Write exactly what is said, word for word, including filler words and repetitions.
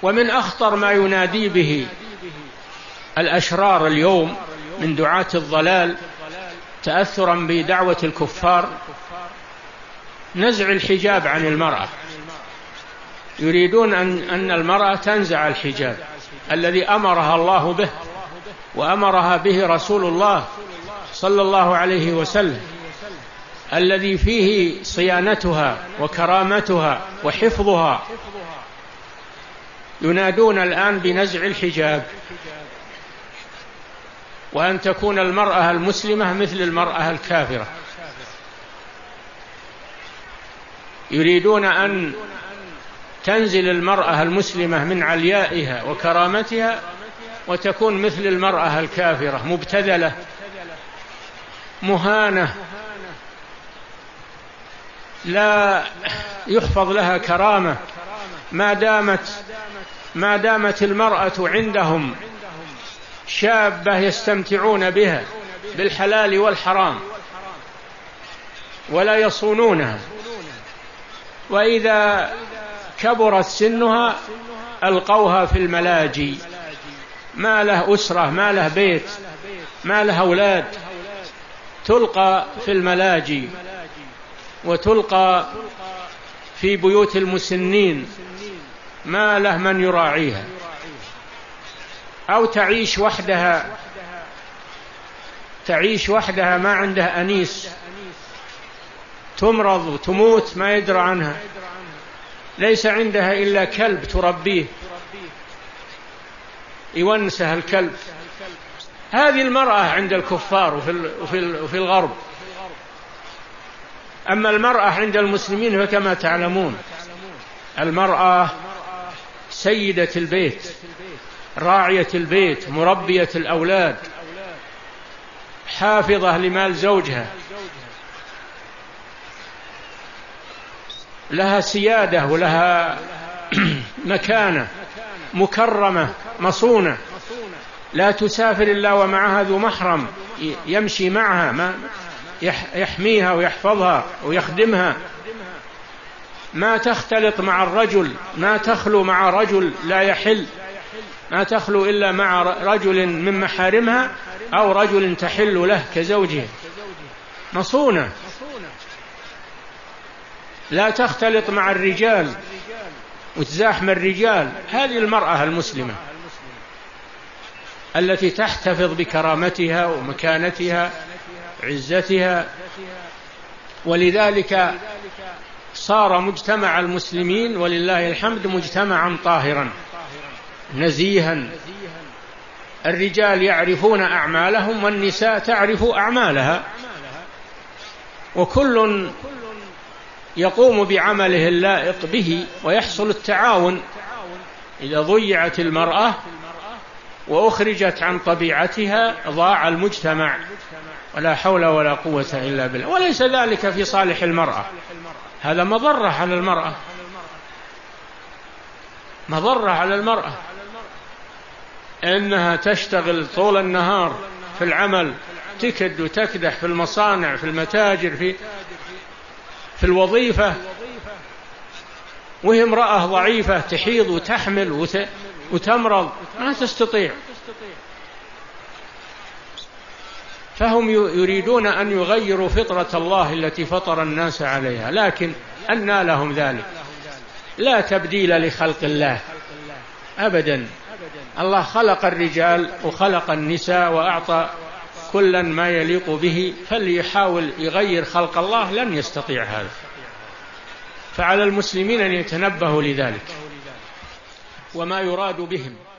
ومن أخطر ما ينادي به الأشرار اليوم من دعاة الضلال تأثرا بدعوة الكفار نزع الحجاب عن المرأة. يريدون أن, أن المرأة تنزع الحجاب الذي أمرها الله به وأمرها به رسول الله صلى الله عليه وسلم، الذي فيه صيانتها وكرامتها وحفظها. ينادون الآن بنزع الحجاب، وأن تكون المرأة المسلمة مثل المرأة الكافرة. يريدون أن تنزل المرأة المسلمة من عليائها وكرامتها وتكون مثل المرأة الكافرة، مبتذلة مهانة، لا يحفظ لها كرامة. ما دامت ما دامت المرأة عندهم شابة يستمتعون بها بالحلال والحرام ولا يصونونها، وإذا كبرت سنها ألقوها في الملاجئ، ما له أسرة، ما له بيت، ما له أولاد، تلقى في الملاجئ وتلقى في بيوت المسنين، ما له من يراعيها، أو تعيش وحدها تعيش وحدها ما عندها أنيس، تمرض وتموت ما يدرى عنها، ليس عندها إلا كلب تربيه يونسها الكلب. هذه المرأة عند الكفار وفي الغرب. أما المرأة عند المسلمين فكما تعلمون المرأة سيدة البيت، راعية البيت، مربية الأولاد، حافظة لمال زوجها، لها سيادة ولها مكانة، مكرمة مصونة، لا تسافر إلا ومعها ذو محرم يمشي معها، ما يحميها ويحفظها ويخدمها، ما تختلط مع الرجل، ما تخلو مع رجل لا يحل، ما تخلو إلا مع رجل من محارمها أو رجل تحل له كزوجها، مصونة، لا تختلط مع الرجال وتزاحم الرجال. هذه المرأة المسلمة التي تحتفظ بكرامتها ومكانتها عزتها. ولذلك صار مجتمع المسلمين ولله الحمد مجتمعا طاهرا نزيها. الرجال يعرفون أعمالهم والنساء تعرف أعمالها، وكل يقوم بعمله اللائق به، ويحصل التعاون. إذا ضيعت المرأة وأخرجت عن طبيعتها ضاع المجتمع، ولا حول ولا قوة إلا بالله. وليس ذلك في صالح المرأة، هذا مضرة على المرأة، مضرة على المرأة، إنها تشتغل طول النهار في العمل، تكد وتكدح في المصانع، في المتاجر، في في الوظيفة، وهي امرأة ضعيفة تحيض وتحمل وتمرض، ما تستطيع. فهم يريدون أن يغيروا فطرة الله التي فطر الناس عليها، لكن أنى لهم ذلك؟ لا تبديل لخلق الله أبدا. الله خلق الرجال وخلق النساء وأعطى كلا ما يليق به، فليحاول يغير خلق الله لن يستطيع هذا. فعلى المسلمين أن يتنبهوا لذلك. وما يراد بهم